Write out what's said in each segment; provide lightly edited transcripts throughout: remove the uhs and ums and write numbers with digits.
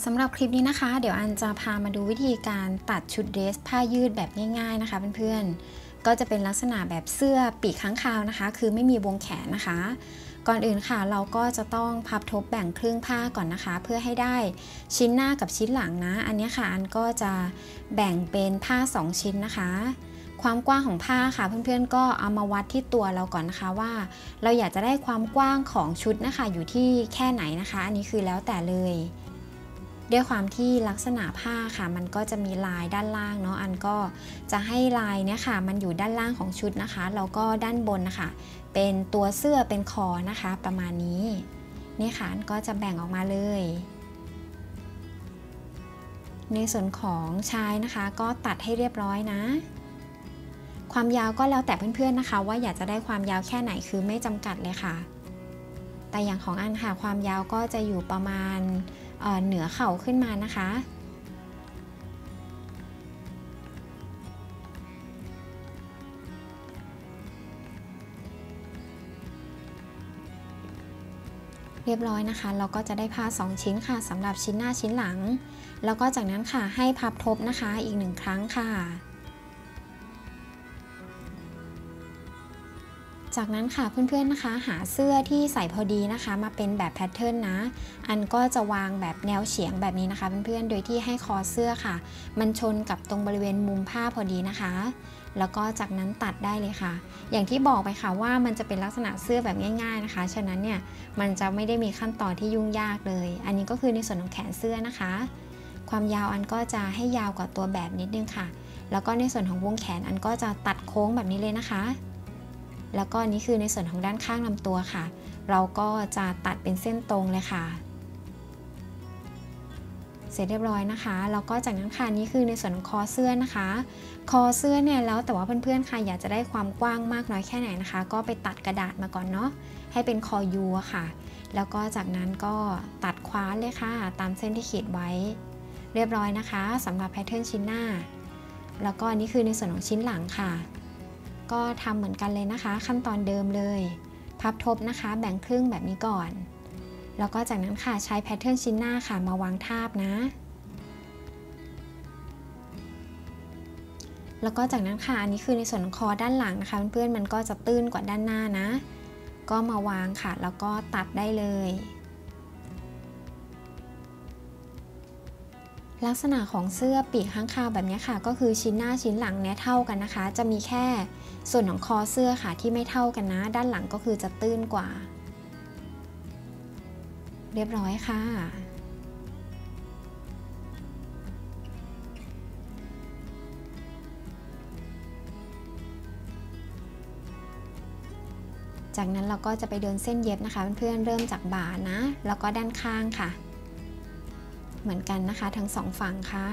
สำหรับคลิปนี้นะคะเดี๋ยวอันจะพามาดูวิธีการตัดชุดเดรสผ้ายืดแบบง่ายๆนะคะเพื่อนๆก็จะเป็นลักษณะแบบเสื้อปีกค้างคาวนะคะคือไม่มีวงแขนนะคะก่อนอื่นค่ะเราก็จะต้องพับทบแบ่งครึ่งผ้าก่อนนะคะเพื่อให้ได้ชิ้นหน้ากับชิ้นหลังนะอันนี้ค่ะอันก็จะแบ่งเป็นผ้า2ชิ้นนะคะความกว้างของผ้าค่ะเพื่อนๆก็เอามาวัดที่ตัวเราก่อนนะคะว่าเราอยากจะได้ความกว้างของชุดนะคะอยู่ที่แค่ไหนนะคะอันนี้คือแล้วแต่เลยด้วยความที่ลักษณะผ้าค่ะมันก็จะมีลายด้านล่างเนาะอันก็จะให้ลายเนี่ยค่ะมันอยู่ด้านล่างของชุดนะคะแล้วก็ด้านบนนะคะเป็นตัวเสื้อเป็นคอนะคะประมาณนี้นี่ค่ะอันก็จะแบ่งออกมาเลยในส่วนของชายนะคะก็ตัดให้เรียบร้อยนะความยาวก็แล้วแต่เพื่อนๆนะคะว่าอยากจะได้ความยาวแค่ไหนคือไม่จำกัดเลยค่ะแต่อย่างของอันค่ะความยาวก็จะอยู่ประมาณเหนือเข่าขึ้นมานะคะเรียบร้อยนะคะเราก็จะได้ผ้า2ชิ้นค่ะสำหรับชิ้นหน้าชิ้นหลังแล้วก็จากนั้นค่ะให้พับทบนะคะอีก1ครั้งค่ะจากนั้นค่ะเพื่อนๆนะคะหาเสื้อที่ใส่พอดีนะคะมาเป็นแบบแพทเทิร์นนะอันก็จะวางแบบแนวเฉียงแบบนี้นะคะเพื่อนๆโดยที่ให้คอเสื้อค่ะมันชนกับตรงบริเวณมุมผ้าพอดีนะคะแล้วก็จากนั้นตัดได้เลยค่ะอย่างที่บอกไปค่ะว่ามันจะเป็นลักษณะเสื้อแบบง่ายๆนะคะฉะนั้นเนี่ยมันจะไม่ได้มีขั้นตอนที่ยุ่งยากเลยอันนี้ก็คือในส่วนของแขนเสื้อนะคะความยาวอันก็จะให้ยาวกว่าตัวแบบนิดนึงค่ะแล้วก็ในส่วนของวงแขนอันก็จะตัดโค้งแบบนี้เลยนะคะแล้วก็นี่คือในส่วนของด้านข้างลำตัวค่ะเราก็จะตัดเป็นเส้นตรงเลยค่ะเสร็จเรียบร้อยนะคะแล้วก็จากนั้นค่ะนี่คือในส่วนของคอเสื้อนะคะคอเสื้อเนี่ยแล้วแต่ว่าเพื่อนๆค่ะอยากจะได้ความกว้างมากน้อยแค่ไหนนะคะก็ไปตัดกระดาษมาก่อนเนาะให้เป็นคอยูค่ะแล้วก็จากนั้นก็ตัดคว้านเลยค่ะตามเส้นที่ขีดไว้เรียบร้อยนะคะสำหรับแพทเทิร์นชิ้นหน้าแล้วก็นี่คือในส่วนของชิ้นหลังค่ะก็ทำเหมือนกันเลยนะคะขั้นตอนเดิมเลยพับทบนะคะแบ่งครึ่งแบบนี้ก่อนแล้วก็จากนั้นค่ะใช้แพทเทิร์นชิ้นหน้าค่ะมาวางทาบนะแล้วก็จากนั้นค่ะอันนี้คือในส่วนของคอด้านหลังนะคะเพื่อนๆมันก็จะตื้นกว่าด้านหน้านะก็มาวางค่ะแล้วก็ตัดได้เลยลักษณะของเสื้อปีกค้างคาวแบบนี้ค่ะก็คือชิ้นหน้าชิ้นหลังเนี่ยเท่ากันนะคะจะมีแค่ส่วนของคอเสื้อค่ะที่ไม่เท่ากันนะด้านหลังก็คือจะตื้นกว่าเรียบร้อยค่ะจากนั้นเราก็จะไปเดินเส้นเย็บนะคะเพื่อนๆเริ่มจากบ่านะแล้วก็ด้านข้างค่ะเหมือนกันนะคะทั้งสองฝั่งค่ะ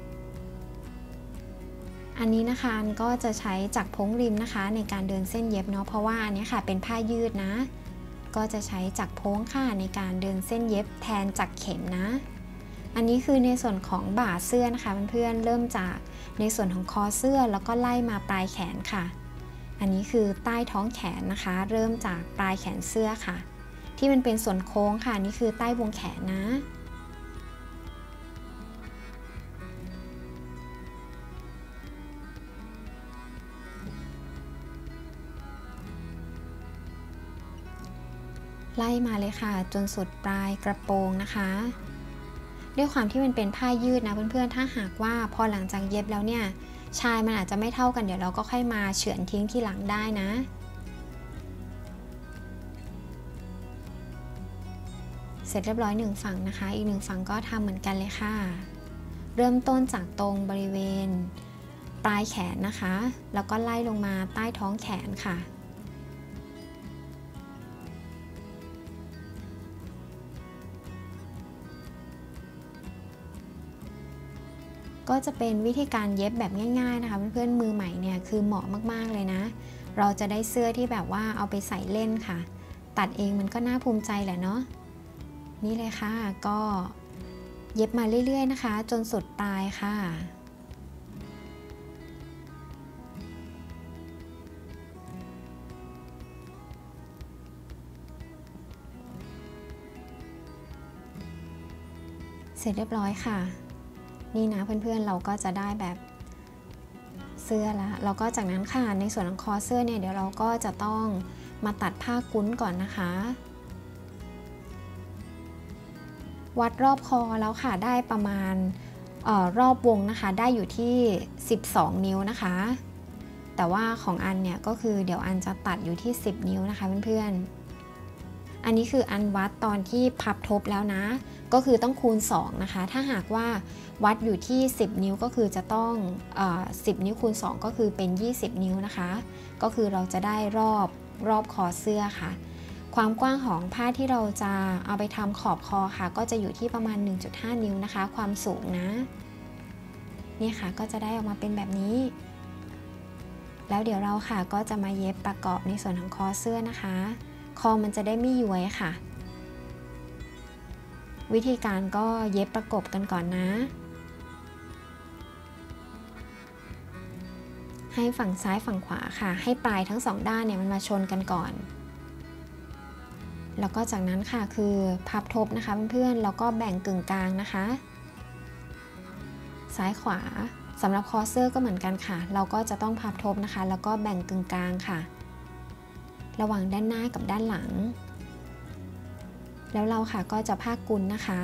อันนี้นะคะอันก็จะใช้จักรพ้งริมนะคะในการเดินเส้นเย็บเนาะเพราะว่าอันนี้ค่ะเป็นผ้ายืดนะก็จะใช้จักรโพ้งค่ะในการเดินเส้นเย็บแทนจักรเข็มนะอันนี้คือในส่วนของบ่าเสื้อนะคะเพื่อนๆเริ่มจากในส่วนของคอเสื้อแล้วก็ไล่มาปลายแขนค่ะอันนี้คือใต้ท้องแขนนะคะเริ่มจากปลายแขนเสื้อค่ะที่มันเป็นส่วนโค้งค่ะนี่คือใต้วงแขนนะไล่มาเลยค่ะจนสุดปลายกระโปรงนะคะด้วยความที่มันเป็นผ้ายืดนะเพื่อนๆถ้าหากว่าพอหลังจากเย็บแล้วเนี่ยชายมันอาจจะไม่เท่ากันเดี๋ยวเราก็ค่อยมาเฉือนทิ้งทีหลังได้นะเสร็จเรียบร้อย1ฝั่งนะคะอีก1ฝั่งก็ทำเหมือนกันเลยค่ะเริ่มต้นจากตรงบริเวณปลายแขนนะคะแล้วก็ไล่ลงมาใต้ท้องแขนค่ะก็จะเป็นวิธีการเย็บแบบง่ายๆนะคะเพื่อนๆมือใหม่เนี่ยคือเหมาะมากๆเลยนะเราจะได้เสื้อที่แบบว่าเอาไปใส่เล่นค่ะตัดเองมันก็น่าภูมิใจแหละเนาะนี่เลยค่ะก็เย็บมาเรื่อยๆนะคะจนสุดปลายค่ะเเสร็จเรียบร้อยค่ะนี่นะเพื่อนๆเราก็จะได้แบบเสื้อแล้วแล้วก็จากนั้นค่ะในส่วนของคอเสื้อเนี่ยเดี๋ยวเราก็จะต้องมาตัดผ้ากุ้นก่อนนะคะวัดรอบคอแล้วค่ะได้ประมาณรอบวงนะคะได้อยู่ที่12นิ้วนะคะแต่ว่าของอันเนี่ยก็คือเดี๋ยวอันจะตัดอยู่ที่10นิ้วนะคะเพื่อนๆอันนี้คืออันวัดตอนที่พับทบแล้วนะก็คือต้องคูณ2นะคะถ้าหากว่าวัดอยู่ที่10นิ้วก็คือจะต้อง10นิ้วคูณ2ก็คือเป็น20นิ้วนะคะก็คือเราจะได้รอบคอเสื้อค่ะความกว้างของผ้าที่เราจะเอาไปทำขอบคอค่ะก็จะอยู่ที่ประมาณ 1.5 นิ้วนะคะความสูงนะนี่ค่ะก็จะได้ออกมาเป็นแบบนี้แล้วเดี๋ยวเราค่ะก็จะมาเย็บประกอบในส่วนของคอเสื้อนะคะคอมันจะได้ไม่ย้วยค่ะวิธีการก็เย็บประกบกันก่อนนะให้ฝั่งซ้ายฝั่งขวาค่ะให้ปลายทั้ง2ด้านเนี่ยมันมาชนกันก่อนแล้วก็จากนั้นค่ะคือพับทบนะคะเพื่อนๆแล้วก็แบ่งกึ่งกลางนะคะซ้ายขวาสำหรับคอเสื้อก็เหมือนกันค่ะเราก็จะต้องพับทบนะคะแล้วก็แบ่งกึ่งกลางค่ะระหว่างด้านหน้ากับด้านหลังแล้วเราค่ะก็จะผ้ากุลนะคะ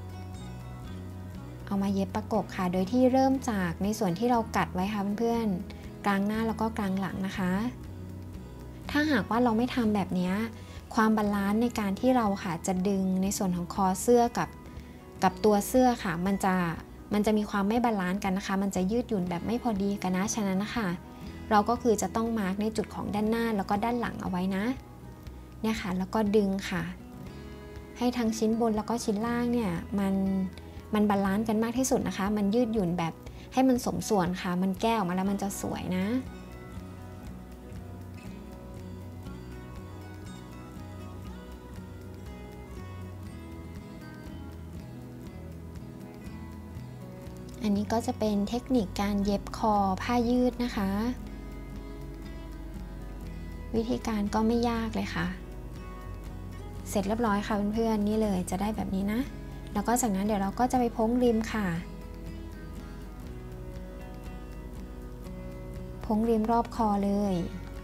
เอามาเย็บประกบค่ะโดยที่เริ่มจากในส่วนที่เรากัดไว้ค่ะเพื่อนๆกลางหน้าแล้วก็กลางหลังนะคะถ้าหากว่าเราไม่ทำแบบนี้ความบาลานซ์ในการที่เราค่ะจะดึงในส่วนของคอเสื้อกับตัวเสื้อค่ะมันจะมีความไม่บาลานซ์กันนะคะมันจะยืดหยุ่นแบบไม่พอดีกันนะฉะนั้นนะคะเราก็คือจะต้องมาร์กในจุดของด้านหน้าแล้วก็ด้านหลังเอาไว้นะเนี่ยค่ะแล้วก็ดึงค่ะให้ทั้งชิ้นบนแล้วก็ชิ้นล่างเนี่ยมันบาลานซ์กันมากที่สุดนะคะมันยืดหยุ่นแบบให้มันสมส่วนค่ะมันแก้ออกมาแล้วมันจะสวยนะอันนี้ก็จะเป็นเทคนิคการเย็บคอผ้ายืดนะคะวิธีการก็ไม่ยากเลยค่ะเสร็จเรียบร้อยค่ะเพื่อนๆนี่เลยจะได้แบบนี้นะแล้วก็จากนั้นเดี๋ยวเราก็จะไปพ้งริมค่ะพ้งริมรอบคอเลย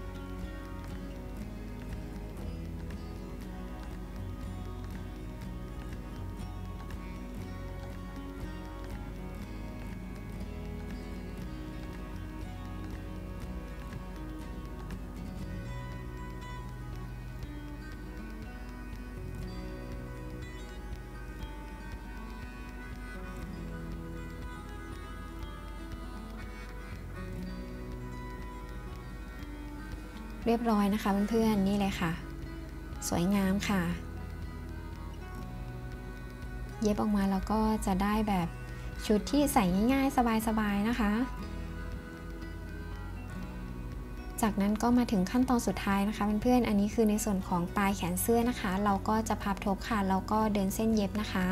เรียบร้อยนะคะเพื่อนๆนี่เลยค่ะสวยงามค่ะเย็บออกมาแล้วก็จะได้แบบชุดที่ใส่ง่ายๆสบายๆนะคะจากนั้นก็มาถึงขั้นตอนสุดท้ายนะคะเพื่อนๆอันนี้คือในส่วนของปลายแขนเสื้อนะคะเราก็จะพับทบค่ะแล้วก็เดินเส้นเย็บนะคะ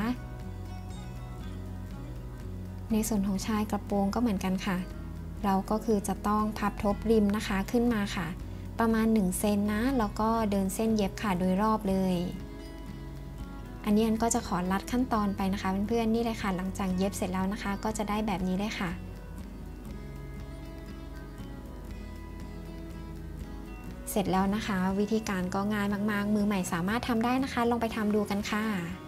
ในส่วนของชายกระโปรงก็เหมือนกันค่ะเราก็คือจะต้องพับทบริมนะคะขึ้นมาค่ะประมาณ1เซนนะแล้วก็เดินเส้นเย็บค่ะโดยรอบเลยอันนี้อันก็จะขอลัดขั้นตอนไปนะคะเพื่อนๆนี่เลยค่ะหลังจากเย็บเสร็จแล้วนะคะก็จะได้แบบนี้ได้ค่ะเสร็จแล้วนะคะวิธีการก็ง่ายมากๆมือใหม่สามารถทำได้นะคะลองไปทำดูกันค่ะ